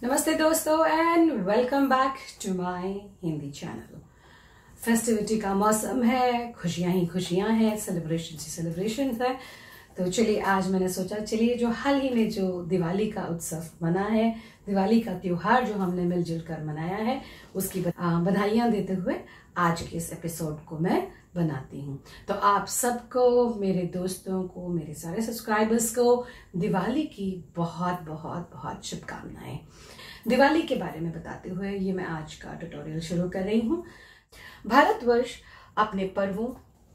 नमस्ते दोस्तों and welcome back to my Hindi channel. Festivity का मौसम है, खुशियां ही खुशियां हैं, सेलिब्रेशन ही सेलिब्रेशन है। तो चलिए आज मैंने सोचा चलिए जो हाल ही में जो दिवाली का उत्सव मना है, दिवाली का त्योहार जो हमने मिलजुल कर मनाया है, उसकी बधाइयां देते हुए आज के इस एपिसोड को मैं बनाती हूँ। तो आप सबको, मेरे दोस्तों को, मेरे सारे सब्सक्राइबर्स को दिवाली की बहुत बहुत बहुत शुभकामनाएं। दिवाली के बारे में बताते हुए ये मैं आज का ट्यूटोरियल शुरू कर रही हूँ। भारतवर्ष अपने पर्वों,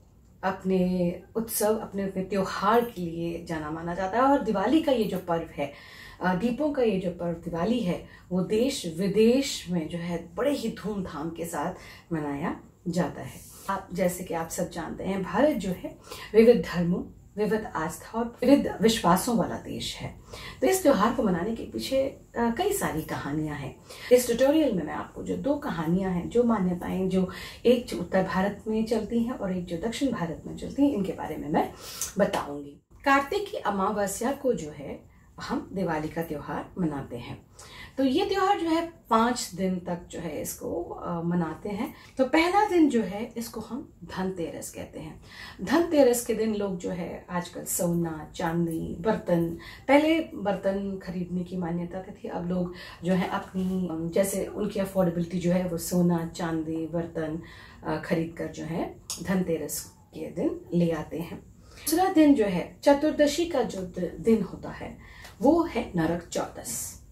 अपने उत्सव, अपने त्योहार के लिए जाना माना जाता है और दिवाली का ये जो पर्व है, दीपों का ये जो पर्व दिवाली है, वो देश विदेश में जो है बड़े ही धूमधाम के साथ मनाया जाता है। आप जैसे कि आप सब जानते हैं, भारत जो है विविध धर्मों, विविध आस्था और विविध विश्वासों वाला देश है। तो इस त्योहार को मनाने के पीछे कई सारी कहानियां हैं। इस ट्यूटोरियल में मैं आपको जो दो कहानियां हैं, जो मान्यताएं, जो एक जो उत्तर भारत में चलती हैं और एक जो दक्षिण भारत में चलती हैं, इनके बारे में मैं बताऊंगी। कार्तिक की अमावस्या को जो है हम दिवाली का त्योहार मनाते हैं। तो ये त्योहार जो है 5 दिन तक जो है इसको मनाते हैं। तो पहला दिन जो है इसको हम धनतेरस कहते हैं। धनतेरस के दिन लोग जो है आजकल सोना, चांदी, बर्तन, पहले बर्तन खरीदने की मान्यता थी, अब लोग जो है अपनी जैसे उनकी अफोर्डेबिलिटी जो है वो सोना, चांदी, बर्तन खरीद कर जो है धनतेरस के दिन ले आते हैं। दूसरा दिन जो है चतुर्दशी का जो दिन होता है वो है नरक चौदस।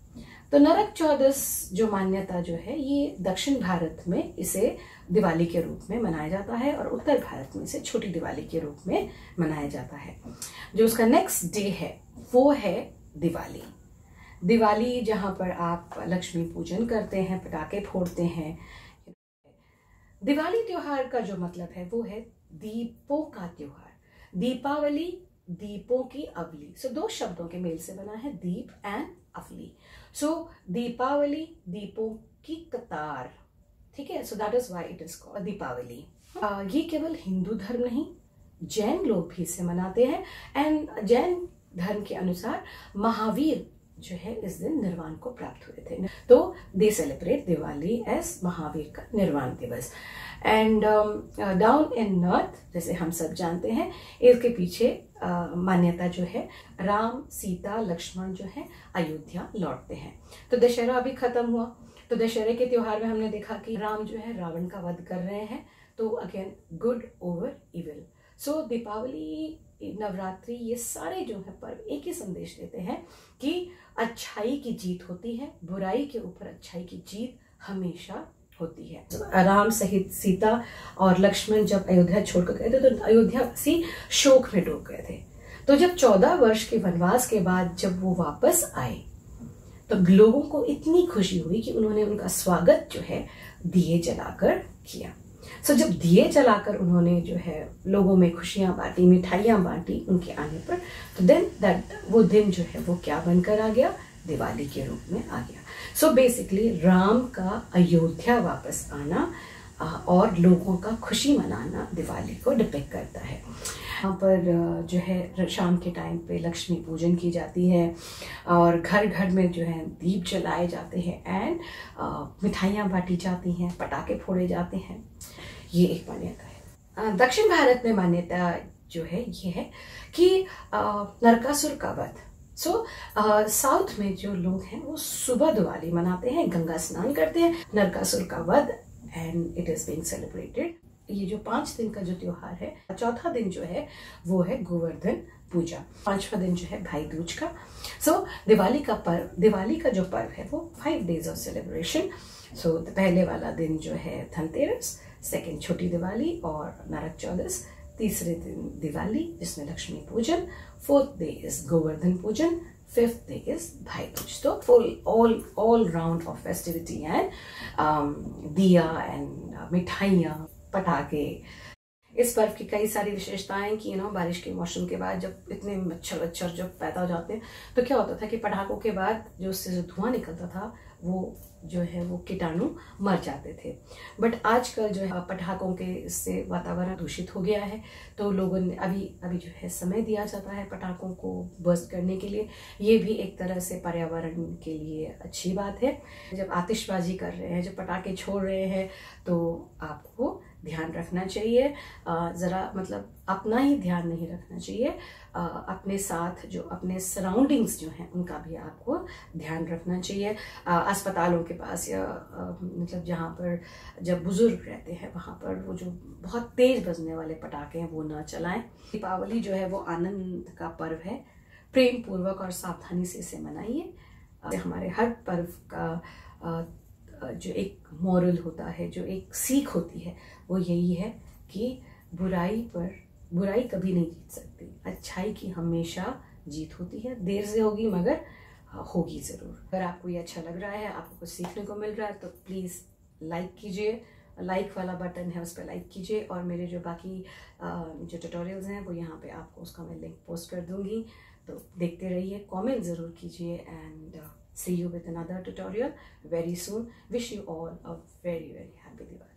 तो नरक चौदस जो मान्यता जो है ये दक्षिण भारत में इसे दिवाली के रूप में मनाया जाता है और उत्तर भारत में इसे छोटी दिवाली के रूप में मनाया जाता है। जो उसका नेक्स्ट डे है वो है दिवाली। दिवाली जहां पर आप लक्ष्मी पूजन करते हैं, पटाखे फोड़ते हैं। दिवाली त्योहार का जो मतलब है वो है दीपों का त्योहार। दीपावली, दीपों की अवली। सो दो शब्दों के मेल से बना है दीप एंड अवली। सो दीपावली, दीपों की कतार, ठीक है। So that is why it is called Deepavali. ये केवल हिंदू धर्म नहीं, जैन लोग भी इसे मनाते हैं। एंड जैन धर्म के अनुसार महावीर जो है इस दिन निर्वाण को प्राप्त हुए थे, तो they celebrate Diwali as Mahavir का निर्वाण दिवस। एंड डाउन इन नॉर्थ, जैसे हम सब जानते हैं, इसके पीछे मान्यता जो है राम, सीता, लक्ष्मण जो है अयोध्या लौटते हैं। तो दशहरा अभी खत्म हुआ, तो दशहरे के त्योहार में हमने देखा कि राम जो है रावण का वध कर रहे हैं। तो again good over evil. So Deepavali, Navratri, ये सारे जो है पर्व एक ही संदेश देते हैं कि अच्छाई की जीत होती है, बुराई के ऊपर अच्छाई की जीत हमेशा होती है। राम सहित सीता और लक्ष्मण जब अयोध्या छोड़कर गए थे तो अयोध्यावासी शोक में डूब गए थे। तो जब 14 वर्ष के वनवास के बाद जब वो वापस आए तो लोगों को इतनी खुशी हुई कि उन्होंने उनका स्वागत जो है दिए जलाकर किया। सो जब दिए जलाकर उन्होंने जो है लोगों में खुशियां बांटी, मिठाइयां बांटी उनके आने पर, तो देन दैट वो दिन जो है वो क्या बनकर आ गया, दिवाली के रूप में आ गया। सो बेसिकली राम का अयोध्या वापस आना और लोगों का खुशी मनाना दिवाली को डिपिक्ट करता है। यहाँ पर जो है शाम के टाइम पे लक्ष्मी पूजन की जाती है और घर घर में जो है दीप जलाए जाते हैं एंड मिठाइयाँ बांटी जाती हैं, पटाखे फोड़े जाते हैं। ये एक मान्यता है। दक्षिण भारत में मान्यता जो है ये है कि नरकासुर का वध। सो साउथ में जो लोग हैं वो सुबह दिवाली मनाते हैं, गंगा स्नान करते हैं, नरकासुर का वध, and it is being celebrated. ये जो 5 दिन का जो त्योहार है, चौथा दिन जो है वो है गोवर्धन पूजा, 5वां दिन जो है भाई दूज का। सो दिवाली का जो पर्व है वो 5 days ऑफ सेलिब्रेशन। सो पहले वाला दिन जो है धनतेरस, सेकेंड छोटी दिवाली और नरक चौदस, तीसरे दिन दिवाली जिसमें लक्ष्मी पूजन, 4th day इज गोवर्धन पूजन, 5th day is Bhai Dooj. तो full all round of festivity and diya and मिठाइयाँ, पटाखे, इस पर्व की कई सारी विशेषताएं कि बारिश के मौसम के बाद जब इतने मच्छर वच्छर जब पैदा हो जाते हैं तो क्या होता था कि पटाखों के बाद जो उससे जो धुआं निकलता था वो जो है वो कीटाणु मर जाते थे। बट आजकल जो है पटाखों के इससे वातावरण दूषित हो गया है, तो लोगों ने अभी जो है समय दिया जाता है पटाखों को बर्स्ट करने के लिए। ये भी एक तरह से पर्यावरण के लिए अच्छी बात है। जब आतिशबाजी कर रहे हैं, जब पटाखे छोड़ रहे हैं, तो आपको ध्यान रखना चाहिए। ज़रा मतलब अपना ही ध्यान नहीं रखना चाहिए, अपने साथ जो अपने सराउंडिंग्स जो हैं उनका भी आपको ध्यान रखना चाहिए। अस्पतालों के पास या मतलब जहाँ पर जब बुजुर्ग रहते हैं वहाँ पर वो जो बहुत तेज बजने वाले पटाखे हैं वो ना चलाएं। दीपावली जो है वो आनंद का पर्व है, प्रेम पूर्वक और सावधानी से इसे मनाइए। हमारे हर पर्व का जो एक मॉरल होता है, जो एक सीख होती है, वो यही है कि बुराई कभी नहीं जीत सकती, अच्छाई की हमेशा जीत होती है। देर से होगी मगर होगी ज़रूर। अगर आपको ये अच्छा लग रहा है, आपको कुछ सीखने को मिल रहा है, तो प्लीज़ लाइक कीजिए। लाइक वाला बटन है उस पर लाइक कीजिए, और मेरे जो बाकी जो ट्यूटोरियल्स हैं वो यहाँ पे आपको उसका मैं लिंक पोस्ट कर दूँगी, तो देखते रहिए, कमेंट ज़रूर कीजिए। And see you with another tutorial very soon. Wish you all a very happy Diwali.